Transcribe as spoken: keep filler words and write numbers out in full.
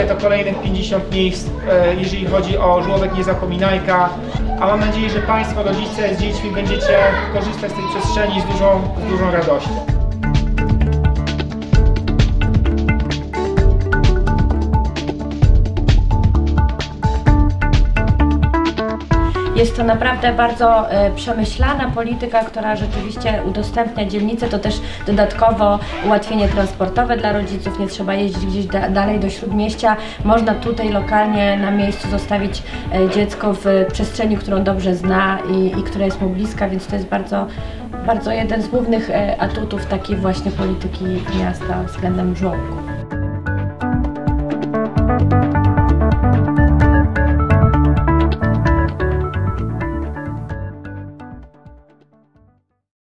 to kolejnych pięćdziesiąt miejsc, jeżeli chodzi o żłobek Nie Zapominajka, a mam nadzieję, że Państwo, rodzice z dziećmi będziecie korzystać z tej przestrzeni z dużą, z dużą radością. Jest to naprawdę bardzo e, przemyślana polityka, która rzeczywiście udostępnia dzielnicę. To też dodatkowo ułatwienie transportowe dla rodziców. Nie trzeba jeździć gdzieś da, dalej do śródmieścia. Można tutaj lokalnie na miejscu zostawić e, dziecko w przestrzeni, którą dobrze zna i, i która jest mu bliska, więc to jest bardzo, bardzo jeden z głównych e, atutów takiej właśnie polityki miasta względem żłobków.